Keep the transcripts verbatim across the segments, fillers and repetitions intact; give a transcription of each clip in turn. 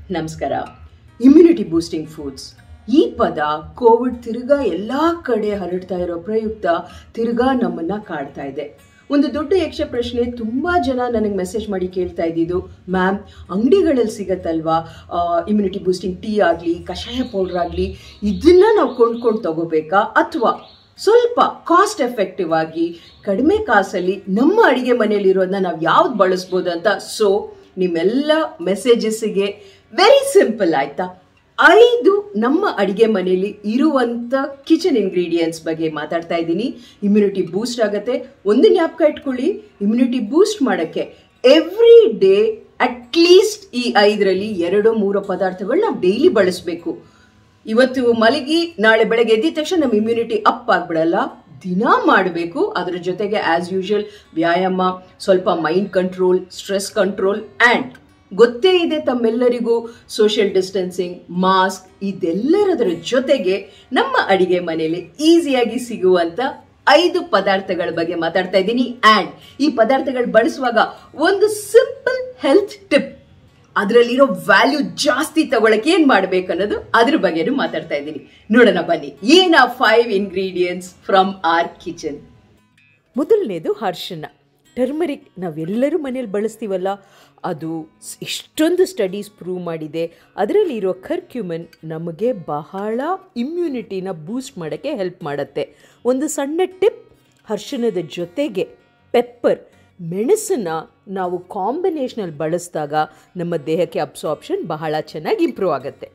ನಮಸ್ಕಾರ. Immunity boosting foods ಈ ಪದ ಕೋವಿಡ್ ತಿರ್ಗಾ ಎಲ್ಲ ಕಡೆ ಹರಡ್ತಾ ಇರೋ ಪ್ರಯುಕ್ತ ತಿರ್ಗಾ ನಮ್ಮನ್ನ ಕಾಡ್ತಾ ಇದೆ. ಒಂದು ದೊಡ್ಡ ಯಕ್ಷ ಪ್ರಶ್ನೆ ತುಂಬಾ ಜನ ನನಗೆ ಮೆಸೇಜ್ ಮಾಡಿ ಕೇಳ್ತಾ ಇದ್ದಿದ್ದು, ಮ್ಯಾಮ್ ಅಂಗಡಿಗಳಲ್ಲಿ ಸಿಗತ್ತಲ್ವಾ ಇಮ್ಯುನಿಟಿ ಬೂಸ್ಟಿಂಗ್ ಟೀ ಆಗಲಿ ಕಷಾಯ ಪೌಡರ್ ಆಗಲಿ, ಇದನ್ನ ನಾವು ಕೊಂಡ್ಕೊಂಡು ತಗೋಬೇಕಾ ಅಥವಾ ಸ್ವಲ್ಪ ಕಾಸ್ಟ್ ಎಫೆಕ್ಟಿವ್ ಆಗಿ ಕಡಿಮೆ ಕಾಸಲ್ಲಿ ನಮ್ಮ ಅಡಿಗೆ ಮನೆಯಲ್ಲಿರೋದನ್ನ ನಾವು ಯಾವ್ದು ಬಳಸ್ಬೋದು ಅಂತ. ಸೊ ನಿಮ್ಮೆಲ್ಲ ಮೆಸೇಜಸ್ಸಿಗೆ ವೆರಿ ಸಿಂಪಲ್ ಆಯ್ತಾ, ಐದು ನಮ್ಮ ಅಡಿಗೆ ಮನೆಯಲ್ಲಿ ಇರುವಂತ ಕಿಚನ್ ಇಂಗ್ರೀಡಿಯೆಂಟ್ಸ್ ಬಗ್ಗೆ ಮಾತಾಡ್ತಾ ಇದ್ದೀನಿ. ಇಮ್ಯುನಿಟಿ ಬೂಸ್ಟ್ ಆಗತ್ತೆ. ಒಂದು ಜ್ಞಾಪಕ ಇಟ್ಕೊಳ್ಳಿ, ಇಮ್ಯುನಿಟಿ ಬೂಸ್ಟ್ ಮಾಡಕ್ಕೆ ಎವ್ರಿ ಡೇ ಅಟ್ಲೀಸ್ಟ್ ಈ ಐದರಲ್ಲಿ ಎರಡು ಮೂರು ಪದಾರ್ಥಗಳು ನಾವು ಡೈಲಿ ಬಳಸಬೇಕು. ಇವತ್ತು ಮಲಗಿ ನಾಳೆ ಬೆಳಗ್ಗೆ ಎದ್ದಿದ ತಕ್ಷಣ ನಮ್ಮ ಇಮ್ಯುನಿಟಿ ಅಪ್ ಆಗ್ಬಿಡಲ್ಲ, ದಿನ ಮಾಡಬೇಕು. ಅದರ ಜೊತೆಗೆ ಆಸ್ ಯೂಶುವಲ್ ವ್ಯಾಯಾಮ, ಸ್ವಲ್ಪ mind control, stress control and ಗೊತ್ತೇ ಇದೆ ತಮ್ಮೆಲ್ಲರಿಗೂ ಸೋಷಿಯಲ್ ಡಿಸ್ಟೆನ್ಸಿಂಗ್, ಮಾಸ್ಕ್, ಇದೆಲ್ಲರದರ ಜೊತೆಗೆ ನಮ್ಮ ಅಡಿಗೆ ಮನೆಯಲ್ಲಿ ಈಸಿಯಾಗಿ ಸಿಗುವಂತ ಐದು ಪದಾರ್ಥಗಳ ಬಗ್ಗೆ ಮಾತಾಡ್ತಾ ಇದ್ದೀನಿ. ಆ್ಯಂಡ್ ಈ ಪದಾರ್ಥಗಳು ಬಳಸುವಾಗ ಒಂದು ಸಿಂಪಲ್ ಹೆಲ್ತ್ ಟಿಪ್, ಅದರಲ್ಲಿರೋ ವ್ಯಾಲ್ಯೂ ಜಾಸ್ತಿ ತಗೊಳಕ್ಕೆ ಏನ್ ಮಾಡ್ಬೇಕು ಅನ್ನೋದು ಅದ್ರ ಬಗ್ಗೆನೂ ಮಾತಾಡ್ತಾ ಇದ್ದೀನಿ. ನೋಡೋಣ ಬನ್ನಿ, ಏನ five ingredients from our kitchen. ಮೊದಲನೇದು ಅರಿಶಿನ, ಟರ್ಮರಿಕ್. ನಾವೆಲ್ಲರೂ ಮನೇಲಿ ಬಳಸ್ತೀವಲ್ಲ, ಅದು ಇಷ್ಟೊಂದು ಸ್ಟಡೀಸ್ ಪ್ರೂವ್ ಮಾಡಿದೆ. ಅದರಲ್ಲಿರೋ ಕರ್ಕ್ಯುಮನ್ ನಮಗೆ ಬಹಳ ಇಮ್ಯುನಿಟಿನ ಬೂಸ್ಟ್ ಮಾಡೋಕ್ಕೆ ಹೆಲ್ಪ್ ಮಾಡುತ್ತೆ. ಒಂದು ಸಣ್ಣ ಟಿಪ್, ಅರಿಶಿನದ ಜೊತೆಗೆ ಪೆಪ್ಪರ್, ಮೆಣಸನ್ನ ನಾವು ಕಾಂಬಿನೇಷನಲ್ಲಿ ಬಳಸಿದಾಗ ನಮ್ಮ ದೇಹಕ್ಕೆ ಅಬ್ಸಾರ್ಪ್ಷನ್ ಬಹಳ ಚೆನ್ನಾಗಿ ಇಂಪ್ರೂವ್ ಆಗುತ್ತೆ.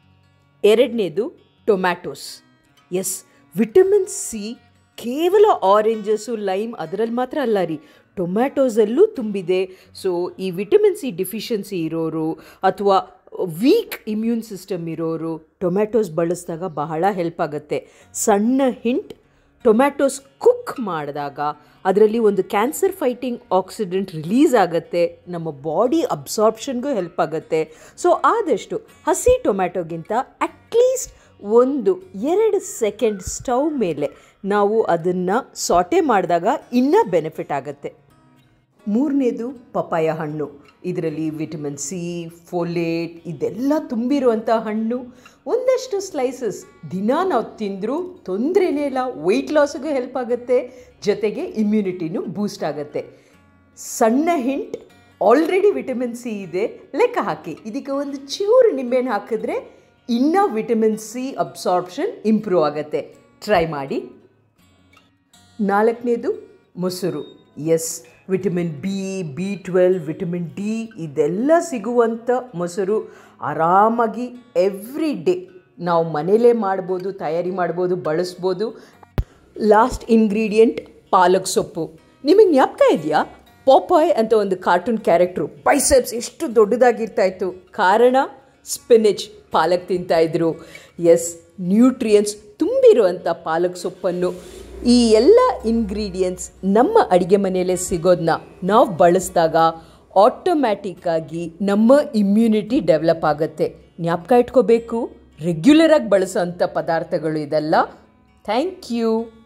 ಎರಡನೇದು ಟೊಮ್ಯಾಟೋಸ್. ಎಸ್, ವಿಟಮಿನ್ ಸಿ ಕೇವಲ ಆರೆಂಜಸ್ಸು, ಲೈಮ್ ಅದರಲ್ಲಿ ಮಾತ್ರ ಅಲ್ಲ ರೀ, ಟೊಮ್ಯಾಟೋಸಲ್ಲೂ ತುಂಬಿದೆ. ಸೊ ಈ ವಿಟಮಿನ್ ಸಿ ಡಿಫಿಷಿಯನ್ಸಿ ಇರೋರು ಅಥವಾ ವೀಕ್ ಇಮ್ಯೂನ್ ಸಿಸ್ಟಮ್ ಇರೋರು ಟೊಮ್ಯಾಟೋಸ್ ಬಳಸಿದಾಗ ಬಹಳ ಹೆಲ್ಪ್ ಆಗುತ್ತೆ. ಸಣ್ಣ ಹಿಂಟ್, ಟೊಮ್ಯಾಟೋಸ್ ಕುಕ್ ಮಾಡಿದಾಗ ಅದರಲ್ಲಿ ಒಂದು ಕ್ಯಾನ್ಸರ್ ಫೈಟಿಂಗ್ ಆಕ್ಸಿಡೆಂಟ್ ರಿಲೀಸ್ ಆಗುತ್ತೆ, ನಮ್ಮ ಬಾಡಿ ಅಬ್ಸಾರ್ಪ್ಷನ್ಗೂ ಹೆಲ್ಪ್ ಆಗುತ್ತೆ. ಸೊ ಆದಷ್ಟು ಹಸಿ ಟೊಮ್ಯಾಟೋಗಿಂತ ಅಟ್ಲೀಸ್ಟ್ ಒಂದು ಎರಡು ಸೆಕೆಂಡ್ ಸ್ಟವ್ ಮೇಲೆ ನಾವು ಅದನ್ನು ಸಾಟೆ ಮಾಡಿದಾಗ ಇನ್ನೂ ಬೆನಿಫಿಟ್ ಆಗುತ್ತೆ. ಮೂರನೇದು ಪಪಾಯ ಹಣ್ಣು. ಇದರಲ್ಲಿ ವಿಟಮಿನ್ ಸಿ, ಫೋಲೇಟ್ ಇದೆಲ್ಲ ತುಂಬಿರುವಂಥ ಹಣ್ಣು. ಒಂದಷ್ಟು ಸ್ಲೈಸಸ್ ದಿನ ನಾವು ತಿಂದರೂ ತೊಂದರೆನೇ ಇಲ್ಲ, ವೆಯ್ಟ್ ಲಾಸ್ಗೂ ಹೆಲ್ಪ್ ಆಗುತ್ತೆ, ಜೊತೆಗೆ ಇಮ್ಯುನಿಟಿನೂ ಬೂಸ್ಟ್ ಆಗುತ್ತೆ. ಸಣ್ಣ ಹಿಂಟ್, ಆಲ್ರೆಡಿ ವಿಟಮಿನ್ ಸಿ ಇದೆ, ಲೆಕ್ಕ ಹಾಕಿ ಇದಕ್ಕೆ ಒಂದು ಚೂರು ನಿಂಬೆಹಣ್ಣು ಹಾಕಿದ್ರೆ ಇನ್ನೂ ವಿಟಮಿನ್ ಸಿ ಅಬ್ಸಾರ್ಪ್ಷನ್ ಇಂಪ್ರೂವ್ ಆಗುತ್ತೆ. ಟ್ರೈ ಮಾಡಿ. ನಾಲ್ಕನೇದು ಮೊಸರು. Yes, vitamin B, B twelve, vitamin D ಇದೆಲ್ಲ ಸಿಗುವಂಥ ಮೊಸರು ಆರಾಮಾಗಿ ಎವ್ರಿ ಡೇ ನಾವು ಮನೇಲೇ ಮಾಡ್ಬೋದು, ತಯಾರಿ ಮಾಡ್ಬೋದು, ಬಳಸ್ಬೋದು. ಲಾಸ್ಟ್ ಇಂಗ್ರೀಡಿಯೆಂಟ್ ಪಾಲಕ್ ಸೊಪ್ಪು. ನಿಮಗೆ ಜ್ಞಾಪಕ ಇದೆಯಾ, ಪಾಪಾಯ್ ಅಂತ ಒಂದು ಕಾರ್ಟೂನ್ ಕ್ಯಾರೆಕ್ಟ್ರು, ಬೈಸೆಪ್ಸ್ ಎಷ್ಟು ದೊಡ್ಡದಾಗಿರ್ತಾಯಿತ್ತು, ಕಾರಣ ಸ್ಪಿನಿಚ್, ಪಾಲಕ್ ತಿಂತಾಯಿದ್ರು. ಎಸ್, ನ್ಯೂಟ್ರಿಯೆಂಟ್ಸ್ ತುಂಬಿರುವಂಥ ಪಾಲಕ್ ಸೊಪ್ಪನ್ನು, ಈ ಎಲ್ಲ ಇಂಗ್ರೀಡಿಯೆಂಟ್ಸ್ ನಮ್ಮ ಅಡುಗೆ ಮನೆಯಲ್ಲೇ ಸಿಗೋದನ್ನ ನಾವು ಬಳಸಿದಾಗ ಆಟೋಮ್ಯಾಟಿಕ್ಕಾಗಿ ನಮ್ಮ ಇಮ್ಯುನಿಟಿ ಡೆವಲಪ್ ಆಗುತ್ತೆ. ಜ್ಞಾಪಕ ಇಟ್ಕೋಬೇಕು, ರೆಗ್ಯುಲರಾಗಿ ಬಳಸೋಂಥ ಪದಾರ್ಥಗಳು ಇದೆಲ್ಲ. Thank you.